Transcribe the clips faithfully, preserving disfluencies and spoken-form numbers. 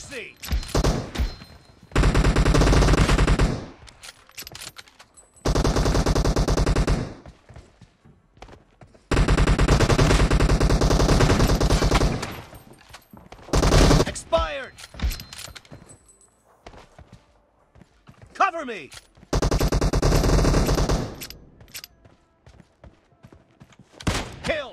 mercy! Expired! Cover me! Kill!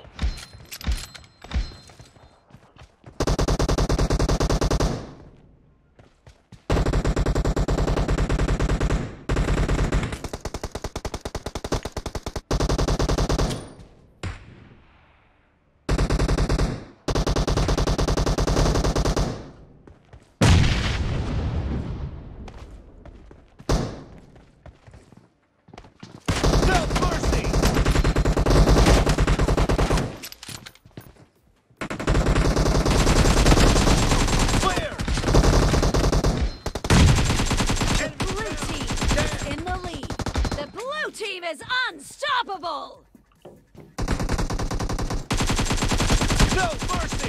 Is unstoppable! No mercy!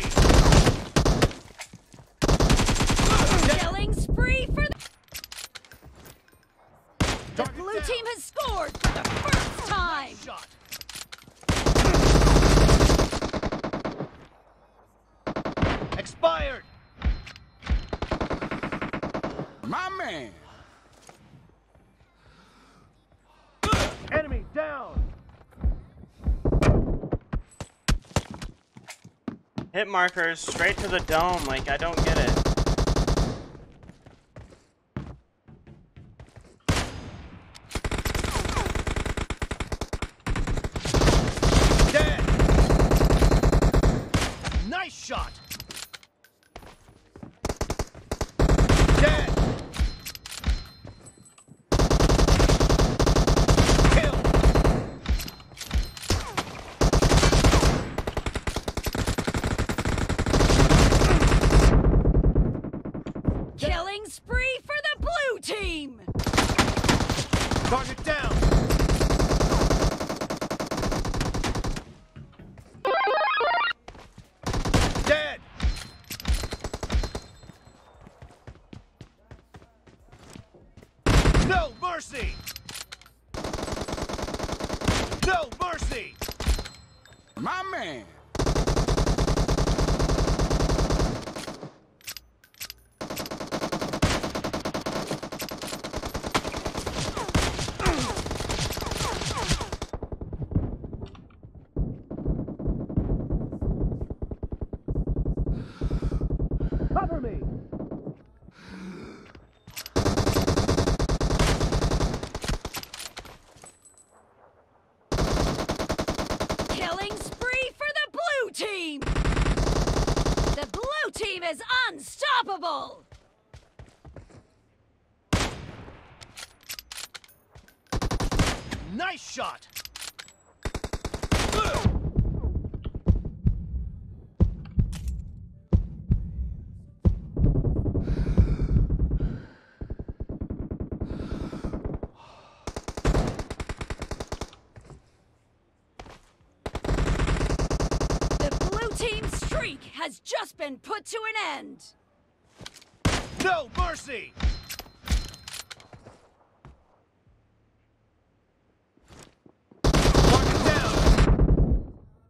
Killing spree for the... The Target blue down. team has scored for the first time! Nice shot. Expired! My man! Enemy down! Hit markers straight to the dome, like I don't get it. Dead! Nice shot! Dead! Killing spree for the blue team! Target down! Dead! No mercy! No mercy! My man! Cover me! Killing spree for the blue team! The blue team is unstoppable! Nice shot! Streak has just been put to an end. No mercy! Target down!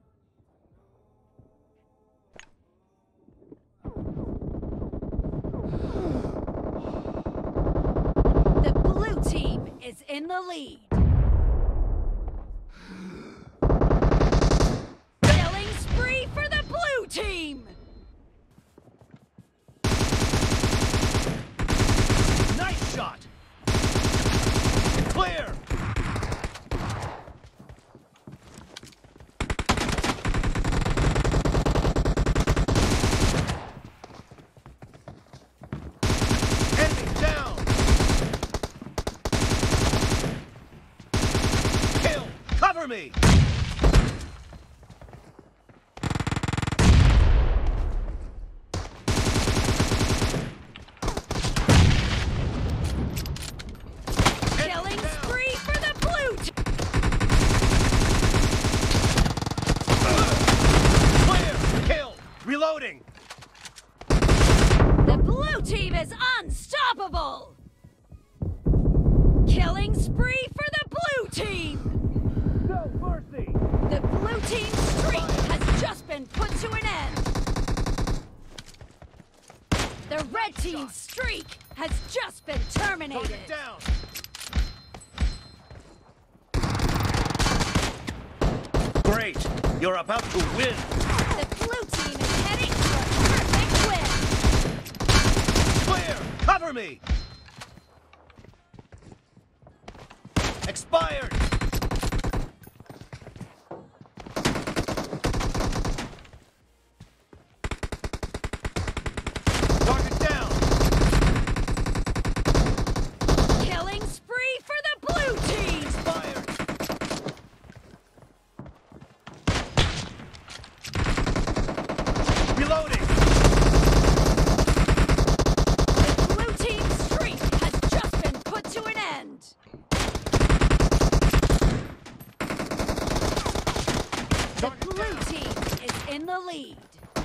The blue team is in the lead. Team! Nice shot! Clear! Enemy down! spree for the blue team! No mercy! The blue team's streak has just been put to an end! The red team's streak has just been terminated! Target down! Great! You're about to win! The blue team is heading for a perfect win! Clear! Cover me! Expired! Target down! Killing spree for the blue team! Expired! Reloading! The blue team's streak has just been put to an end! The blue team is in the lead.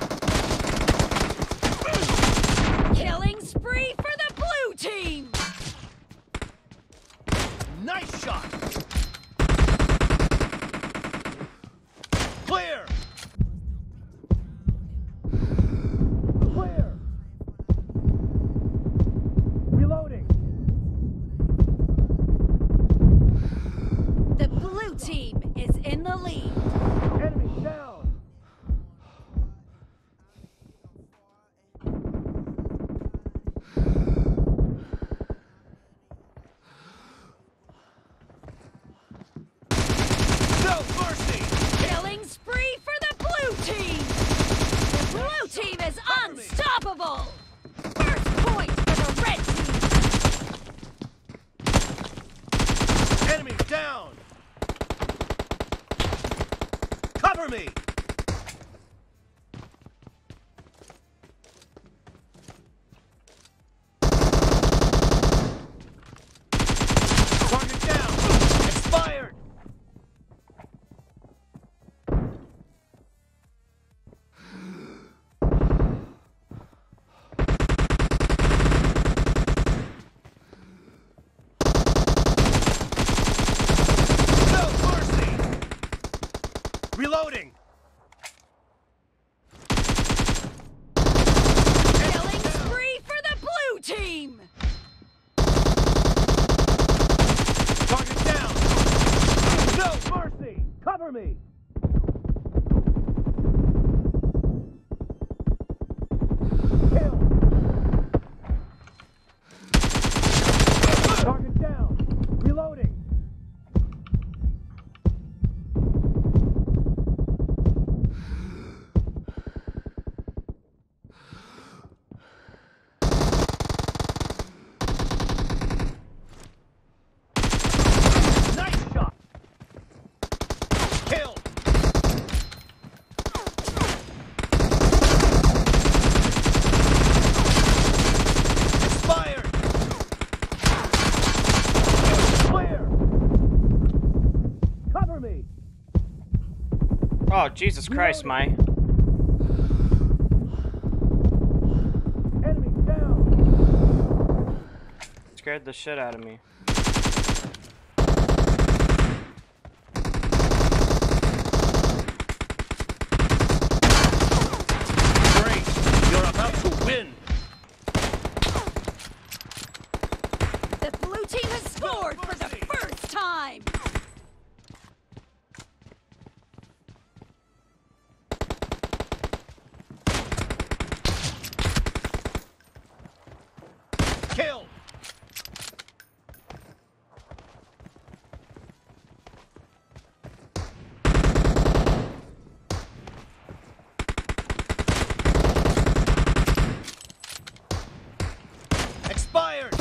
Killing spree for the blue team! Nice shot! Clear! Clear! Reloading! The blue team is in the lead. Enemy down! No mercy! Killing spree for the blue team! The blue team is unstoppable! First point for the red team! Enemy down! Cover me! Target down! Expired! No mercy! Reloading! Killing spree for the blue team! Target down! No mercy! Cover me! Kill! Target down! Reloading! Nice shot! Kill! Expired! Clear! Cover me! Oh, Jesus Christ, my. Enemy down! Scared the shit out of me. Great! You're about to win! The blue team has scored for the first time! Kill! Expired!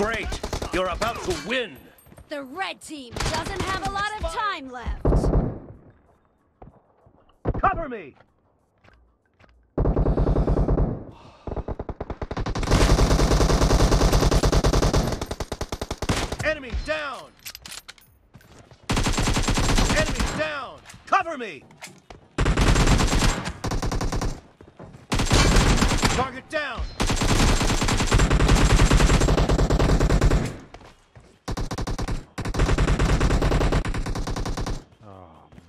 Great! You're about to win! The red team doesn't have a lot of time left. Cover me! Enemy down! Enemy down! Cover me! Target down! Oh, man.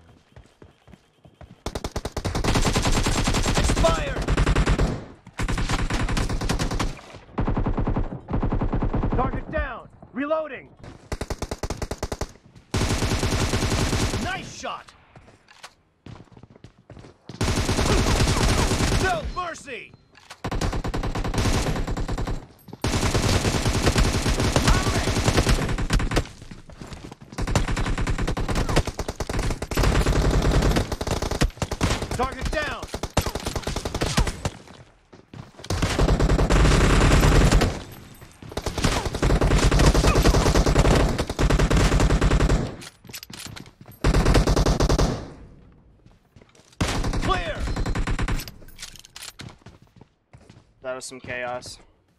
Expired! Target down! Reloading! Nice shot! No mercy! Target down! Clear! That was some chaos.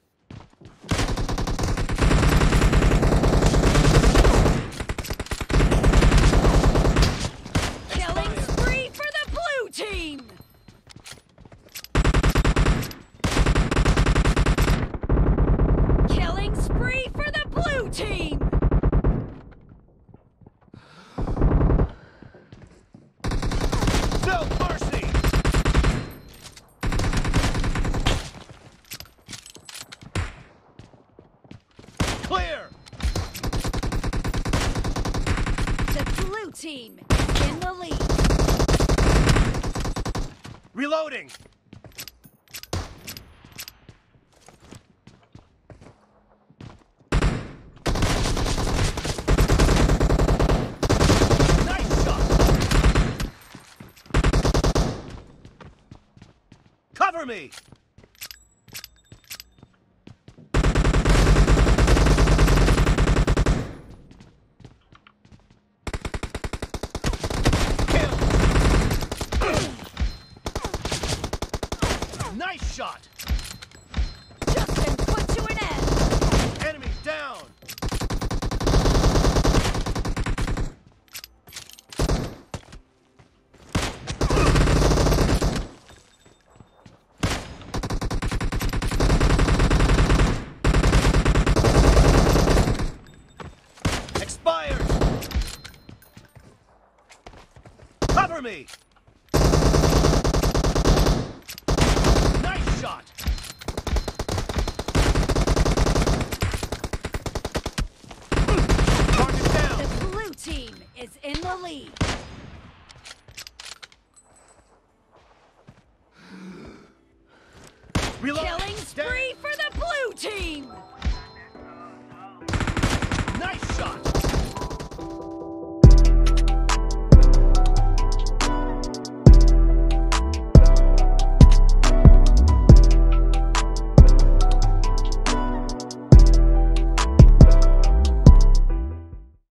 Killing spree for the blue team! Killing spree for the blue team! No mercy! Clear! The blue team is in the lead. Reloading! Nice shot! Cover me! Kill! Nice shot! Justin put to an end. Enemy down! Expired! Cover me!